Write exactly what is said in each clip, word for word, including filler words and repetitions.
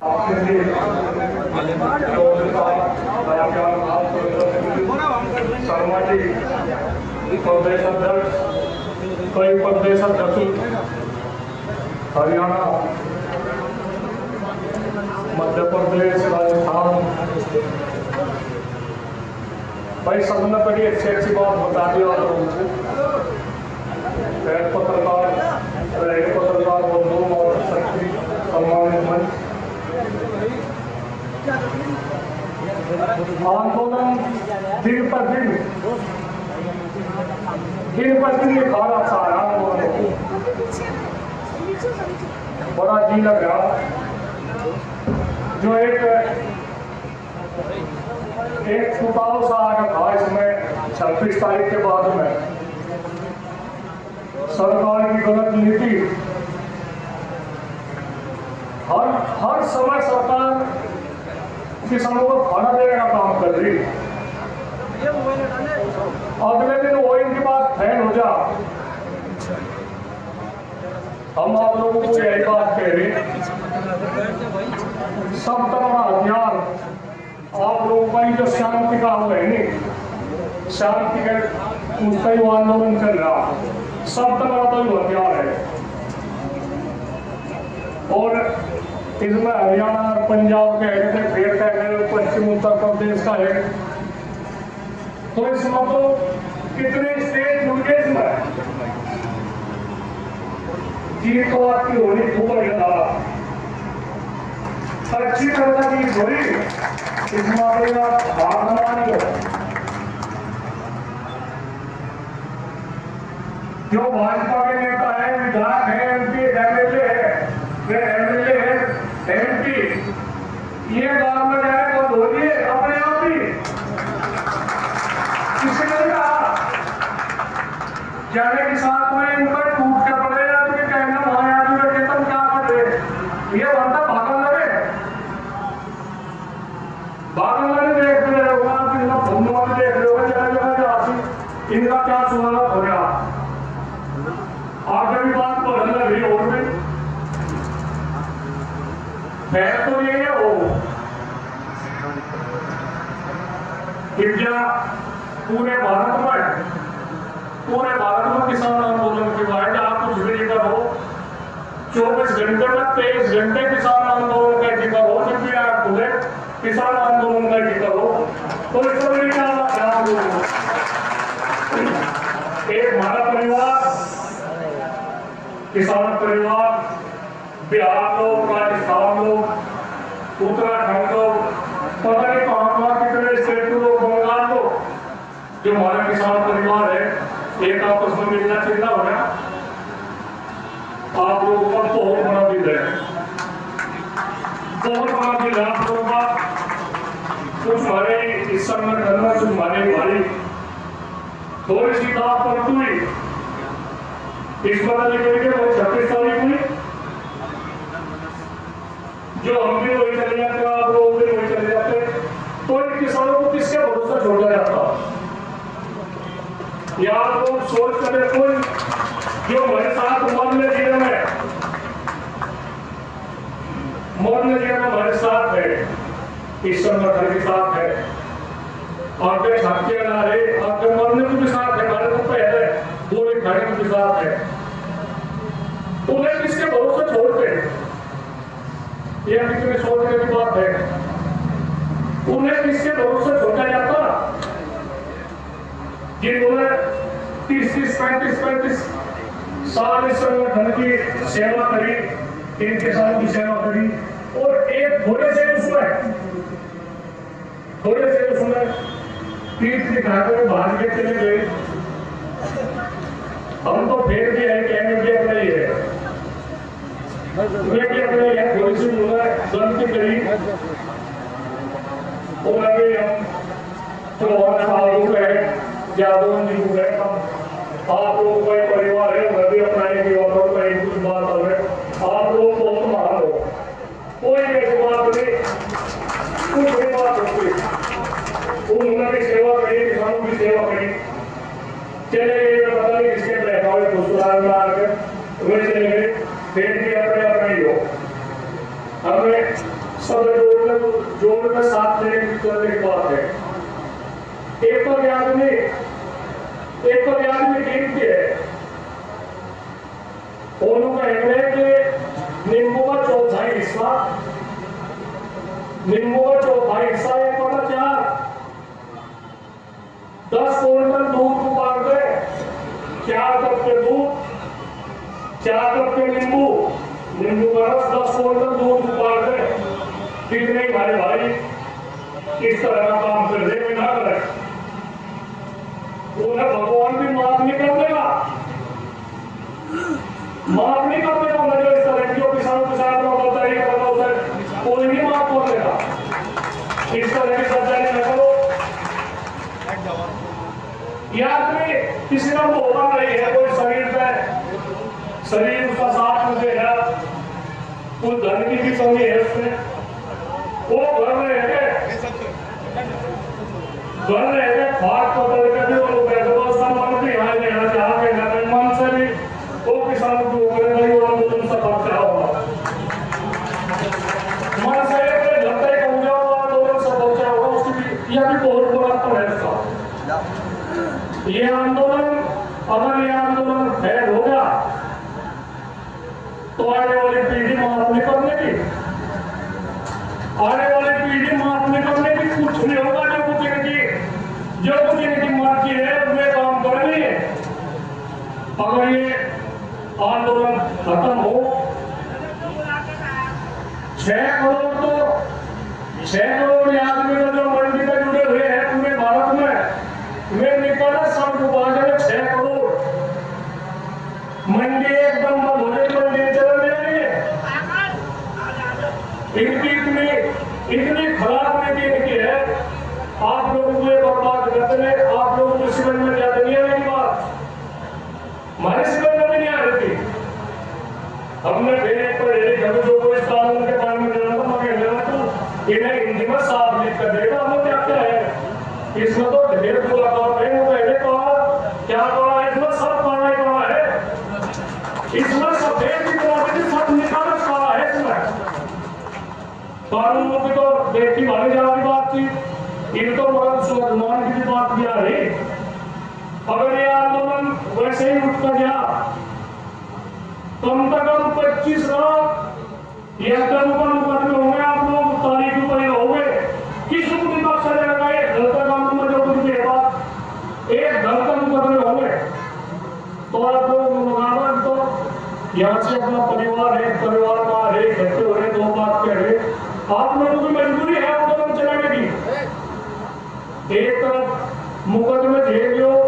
प्रदेश अध्यक्ष कई प्रदेश अध्यक्ष हरियाणा, मध्य प्रदेश, राजस्थान, भाई सबने बड़ी अच्छी अच्छी बात बता दी आप लोगों को। पत्रकार पत्रकार बंधुओं और शक्ति सम्मानित मंच, आंदोलन दिन पर दिन दिन पर दिन ये खाना सा रहा बड़ा जी लग रहा। जो एक एक फुटाव सा आगे था इसमें छब्बीस तारीख के बाद में सरकार की गलत नीति, हर हर समय सरकार किसानों को खाना देने का काम कर रही। अगले दिन वो इनकी बात फैल हो जा, हम आप लोगों को यही बात कह रहे हैं, सब तरह का हथियार आप लोगों का जो शांति का वो है नहीं, शांति के उसका ही आंदोलन चल रहा, सब तरह का जो हथियार है। और इसमें हरियाणा और पंजाब के है, फिर का है, पश्चिम उत्तर प्रदेश का है, तो इसमें तो कितने स्टेट जुड़े इसमें जीत तो आपकी होनी खूब ज्यादा अच्छी तरह की थोड़ी इसमें आपका भागना नहीं हो। जो भाजपा के नेता है, विधायक है, एमपी एमएलए है, वे एमएलए है, एमपी, ये गांव में जाए तो बोलिए अपने आप ही किसने कहा जाने के साथ में इनका टूट के पड़ेगा तो कहना वहां आदमी के तुम क्या कर रहे, ये बनता भागन लगे भागन लगे देख रहे हो आप, इनका घूमने वाले देख रहे हो जगह जगह जाती, इनका क्या सुधार हो गया। आगे भी बात बदल रही और भी है तो ये हो इंडिया पूरे भारत में पूरे भारत में किसान आंदोलन की बात है। आप कुछ भी जिक्र हो चौबीस घंटे में तेईस घंटे किसान आंदोलन का जिक्र हो, जब भी आप खुले किसान आंदोलन का जिक्र हो तो इसको भी क्या एक हमारा परिवार किसान परिवार, बिहार लोग, राजस्थान लोग, उत्तराखंड लोग, पता नहीं कहां कहां कितने स्टेट लोग, बंगाल लोग, जो हमारा किसान परिवार है एक आपस में मिलना चिल्ला हो रहा। आप लोगों का बहुत बड़ा दिल है, बहुत बड़ा दिल है आप लोगों का। कुछ हमारे इस संगठन में कुछ हमारे भाई थोड़ी सी बात करती हुई इस बार लेकर के वो छब्बीस तारीख हुई, जो हम भी वही चले जाते, आप लोग भी वही चले जाते, तो इन किसानों को किसके भरोसा छोड़ा जाता। या लोग सोच कर कोई जो हमारे साथ मरने जीवन में मरने जीवन में हमारे साथ है, इस संगठन के साथ है, आपके छात्र ला रहे, आपके मरने को भी साथ है, हमारे को पहले गोली खाने को भी साथ है, तो उन्हें किसके भरोसे छोड़ते, यह कितने सोचने की बात है। उन्हें किसके भरोसे छोड़ा जाता जिन्होंने तीस तीस पैंतीस पैंतीस साल इस संगठन की सेवा करी, इन किसानों की सेवा करी, और एक थोड़े से उसमें थोड़े से उसमें पीठ दिखाकर भाग के चले गए। हम तो फिर भी है कहेंगे अपने ही है, अपने है, थोड़ी सी गलती करी और अभी हम चौहान साहब लोग है, यादव जी को है, आप लोगों का परिवार है, मैं भी अपना एक युवा का एक कुछ बात है, आप लोग बहुत महान हो, कोई ऐसी बात नहीं, कुछ भी बात होती, उन्होंने भी सेवा करी, किसानों की सेवा करी, चले गए पता नहीं किसके बहकावे खुशहाल में आकर वे चले गए, फिर भी अपने अपने ही हो। हमें सब जोड़ में जोड़ में साथ देने की करने की बात है। एक तो आदमी एक तो आदमी कीमती है, दोनों का कि नींबू का चौथाई हिस्सा नींबू का चौथाई हिस्सा एक बटा चार दस क्विंटल दूध को काट दे, चार कप के दूध, चार कप के नींबू नींबू का रस, दस क्विंटल दूध को काट दे, कितने भाई भाई इस तरह का काम कर दे ना करे, उन्हें भगवान भी माफ नहीं कर देगा, माफ नहीं कर देगा। मैं जो इस तरह जो किसानों के साथ होता है होता है कोई नहीं माफ कर देगा। इस तरह की सच्चाई न करो। याद में किसी का मौका नहीं है, कोई शरीर पे शरीर उसका साथ में देगा, कोई धन की भी कमी है उसमें, वो घर में रहते घर में रहते फाट पकड़ के भी वो लोग व्यवस्था मन भी यहाँ यहाँ से आगे जाते मन से भी वो किसानों की उम्र नहीं और उनका खर्चा होगा मन से घंटे का पूजा होगा तो सब खर्चा होगा उसकी भी यह भी बहुत बुरा तो है इसका। ये आंदोलन अगर ये आंदोलन फैल होगा तो आने वाली पीढ़ी माफ नहीं करने की, आने वाली पीढ़ी माफ नहीं करने की, कुछ नहीं होगा। जो कुछ इनकी जो कुछ इनकी मर्जी है उसमें काम करनी है। अगर ये आंदोलन खत्म हो, छह करोड़ तो छह करोड़ आदमी जो मंडी में जुड़े हुए हैं पूरे भारत में, मैं निकाला सब बाजार में छह करोड़ मंडी एकदम बंद हो जाएगी, मंडी चल जाएंगे। इनकी इतनी इतनी खराब नीति इनकी है, आप लोगों को ये बर्बाद करते हैं। आप लोगों को समझ में क्या नहीं है बात, हमारे समझ में नहीं आ रही थी। हमने भेजे पर जब जो कोई कानून के बारे में जाना था मगर लेना तो इन्हें हिंदी में साफ लिख कर देगा। हमें क्या क्या है इसमें, तो ढेर पूरा काम है। वो पहले कहा क्या कहा है इसमें, सब कहा ही कहा है इसमें, सफेद की क्वालिटी सब निकाल कहा है इसमें। कानूनों की तो देखी भाई जा रही बात थी, इन तो मगर स्वाभिमान की भी बात भी आ रही। अगर ये आंदोलन वैसे ही उठ कर गया कम से कम पच्चीस लाख ये मुकदमे होंगे, आप लोग तारीख पर होंगे। किस विपक्ष रहेगा एक घर का काम में जो कुछ भी है बात, एक घर का मुकदमे होंगे तो आप लोग मुकाबला तो यहाँ से अपना परिवार है, परिवार का है, इकट्ठे हो रहे, दो बात कह रहे, आप लोगों की मजबूरी है आंदोलन चलाने की। एक तरफ मुकदमे झेल लो,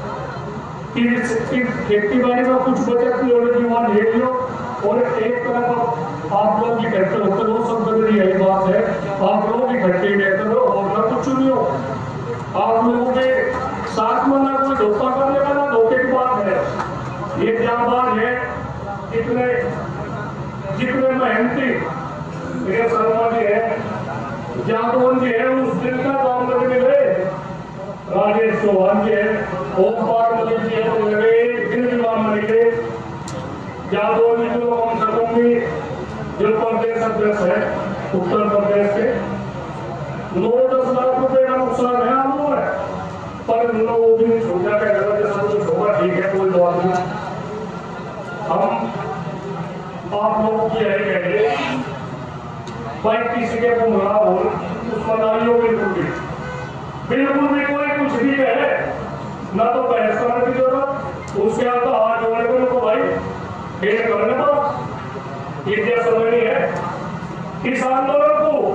खेती बाड़ी में कुछ बचत नहीं होने की वहां झेल लो, और एक तरफ आप लोग इकट्ठे होते हो, सब बदली यही बात है, आप लोग इकट्ठे रहते हो और ना कुछ नहीं हो। आप लोगों के साथ में ना कोई धोखा करने का ना धोखे की बात है। ये क्या बात है, इतने जितने मेहनती मेरे शर्मा जी है, जादवन जी है, उस दिन का काम करने गए, राजेश चौहान जी है, ओम पार्वती जी है, तो लगे दिन भी काम करेंगे। जादवन जी जो कम से कम भी जो प्रदेश अध्यक्ष है उत्तर प्रदेश के, नौ दस लाख रुपए का नुकसान है हम लोग है, पर लोग भी छोटा का गलत सब कुछ होगा, ठीक है कोई बात नहीं। हम आप लोगों की यही कहेंगे भाई किसी के गुमराह हो उस मनालियों बिल्कुल भी बिल्कुल भी कोई कुछ भी है ना, तो बहस करने की जरूरत, उसके बाद तो हाथ जोड़ने को तो भाई खेल करने दो। ये क्या समय नहीं है। इस आंदोलन को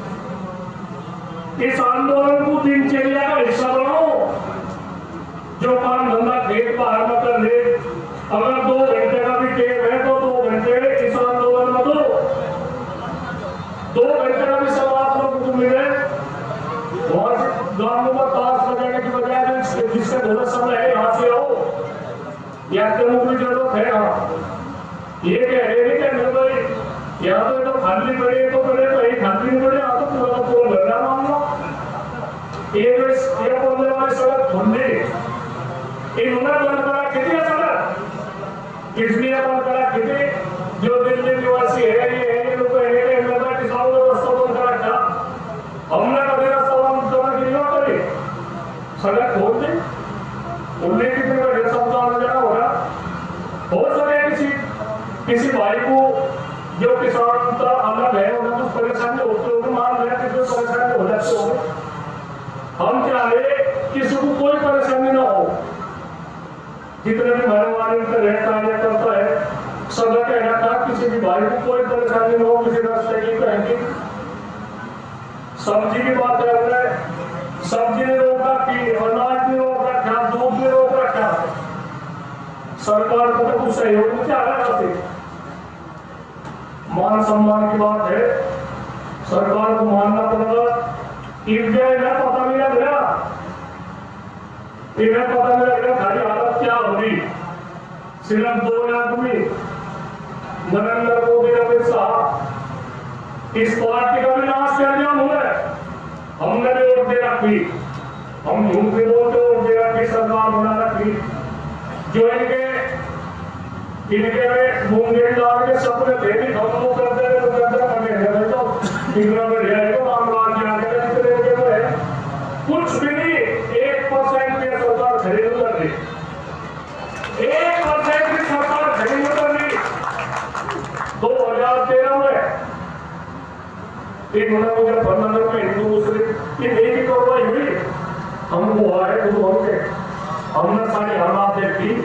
इस आंदोलन को दिनचर्या का हिस्सा बनाओ। जो काम धंधा खेत बाहर में कर ले, अगर दो घंटे का भी टेप है तो दो घंटे इस आंदोलन में दो, दो घंटे का भी सब आप लोग को मिले। और गांवों में ताश बजाने की बजाय जिससे थोड़ा समय है यहाँ से आओ, या तेमो की जरूरत है। हाँ ये कह रहे नहीं कहने भाई यहाँ तो तो खाली पड़े तो पड़े तो एक खाली नहीं पड़े, आप तो पूरा फोन करना मामला ये ये बोलने वाले सड़क खुले इन्होंने बंद करा कितनी सड़क, किसने बंद करा कितनी, जो दिल्ली निवासी है ये है ये लोग किसानों का को जो किसान का अलग है उन्हें तो परेशानी होते होगी, मान रहे हैं किसी परेशानी हो जाती होगी। हम चाहे किसी को कोई परेशानी ना हो, जितने भी मेहरबानी रहता है करता है सदा कहना था किसी भी भाई को कोई परेशानी ना हो, किसी रास्ते की कहेंगे। सब्जी की बात है, सब्जी ने रोका कि अनाज ने रोका क्या, दूध ने रोका क्या, सरकार को तो कुछ सहयोग क्या है। मान सम्मान की बात है, सरकार को मानना पड़ेगा। इन्हें पता नहीं लग रहा, इन्हें पता नहीं लग रहा खाली हालत क्या होगी। सिर्फ दो आदमी नरेंद्र मोदी, अमित शाह, इस पार्टी का भी नाश कर दिया उन्होंने। हमने भी वोट दे रखी, हम झूठ भी बोलते वोट दे रखी, सरकार बना रखी। जो इनके इनके में मुंगेर डाल के सपने थे भी हम लोग करते हैं तो करते हैं तो इंदिरा में रियायत को आमलाज के आगे जितने के वो है कुछ भी नहीं। एक परसेंट की सरकार खरीद कर दी, एक परसेंट की सरकार खरीद कर दी दो हजार तेरह में। इन्होंने मुझे फर्नांडर में हिंदू मुस्लिम ये एक ही कार्रवाई हुई, हमको हुआ है खुद हमके। हमने सारी हालात देखी,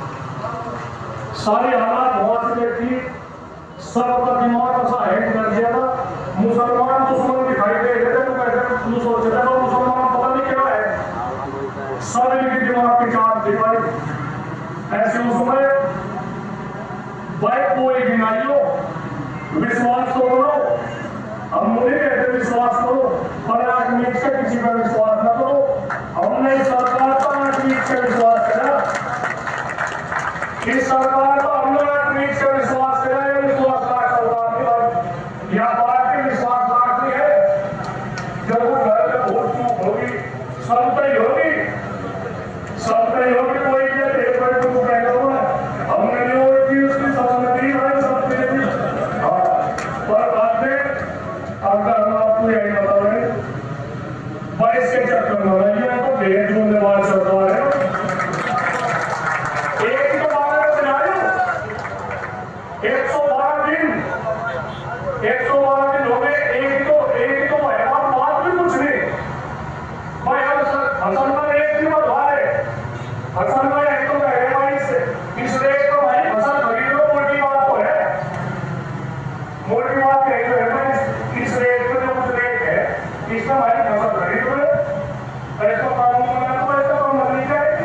सारी हालात वहां से देखी, सबका दिमाग ऐसा हैंग कर दिया था। मुसलमान दुश्मन दिखाई दे रहे थे तो कहते सोच रहे थे मुसलमान पता नहीं क्या है, सब इनके दिमाग की चाट दिखाई। ऐसे उसमें भाई कोई भी नहीं हो, विश्वास तो करो। हम मुझे कहते विश्वास करो, पर आदमी से किसी का विश्वास न करो। हमने इस सरकार पर आदमी से विश्वास करा, इस सरकार पर हमने आदमी से विश्वास करा। ये विश्वास सरकार या पार्टी विश्वास रखती है, जब वो घर में वोट चूक होगी सब तय होगी, सब तय होगी। कोई के कोई को कह दो हमने जो की उसकी सहमति है सब चीजें। पर बात है अगर हम आपको यही बता रहे बाईस के चक्कर में रही है तो भेज बोलने वाली सरकार है। एक तो बारह सिनारियो, एक सौ बारह दिन एक सौ बारह दिन हो गए, एक तो एक तो है और बात भी कुछ नहीं भाई। अब फसल पर एक दिन बढ़ा है, फसल में एक तो है भाई इस रेट तो भाई फसल खरीद लो, मोटी बात तो है, मोटी बात कही तो है भाई। इस रेट में जो कुछ रेट है इसमें भाई फसल खरीद लो, ऐसा कानून बना तो ऐसा तो नहीं करेगी।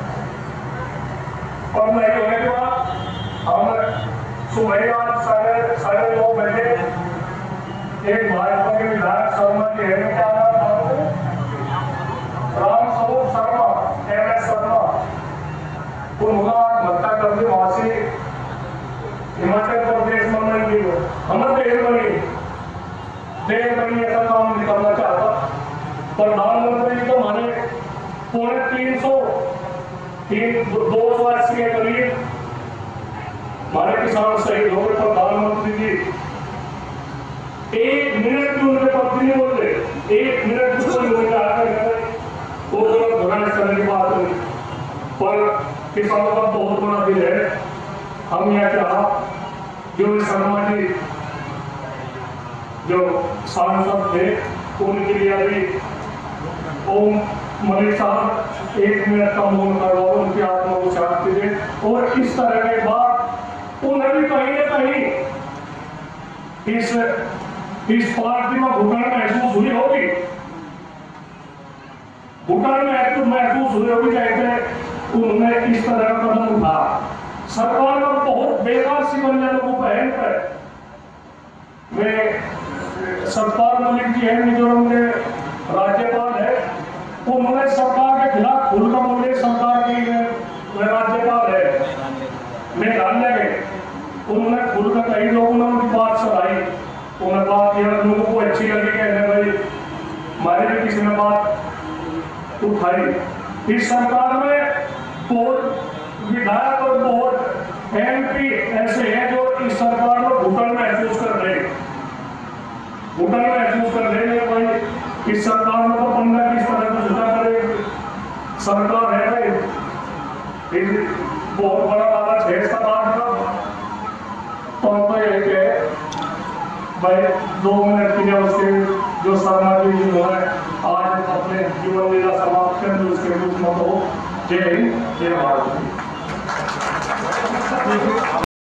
और नहीं होने के बाद हम सुबह आज साढ़े साढ़े नौ बजे एक भाजपा के विधायक शर्मा के है क्या नाम था, राम स्वरूप शर्मा, एम एस शर्मा, उन्होंने आत्महत्या कर दी। वहां से हिमाचल प्रदेश में नहीं की, हमें देर बनी देर बनी ऐसा काम नहीं करना चाहता। प्रधानमंत्री तो माने पौने तीन सौ तीन दो सौ अस्सी के करीब हमारे किसान शहीद हो गए। प्रधानमंत्री जी एक मिनट भी उनके पत्नी नहीं बोल रहे, एक मिनट भी कोई उनका वो तो भगाने करने की बात नहीं। पर किसानों का बहुत बड़ा दिल है। हम यह चाहा जो शर्मा जी जो सांसद थे उनके लिए अभी ओम मलिक साहब एक मिनट का मौन करवाओ, उनकी आत्मा को शांति दे। और इस तरह के बात उन्हें भी कहीं ना कहीं इस इस पार्टी में घुटन महसूस हुई होगी, घुटन में महसूस हुई होगी जैसे उन्होंने इस तरह का कदम उठाया। सरकार का बहुत बेकार सी बन जाए लोगों पर है पर वे सरकार मलिक जी है मिजोरम के राज्यपाल है, उन्होंने सरकार के खिलाफ खुलकर बोले। सरकार की राज्यपाल है मेघालय के, उन्होंने खुलकर कई लोगों ने उनकी बात सुनाई। उन्होंने बात किया, लोगों को अच्छी लगी, कहने भाई हमारे भी किसी ने बात उठाई। इस सरकार में बहुत विधायक और बहुत एमपी ऐसे हैं जो इस सरकार में घुटन महसूस कर रहे घुटन महसूस कर रहे हैं। भाई इस सरकार में तो पंद्रह किस तरह का जुटा करे सरकार है भाई, बहुत बड़ा वाला छह सात आठ का तो भाई दो मिनट के लिए उसके जो शर्मा जी जो है आज अपने जीवन लीला समाप्त करें उसके रूप में हो। जय हिंद, जय भारत।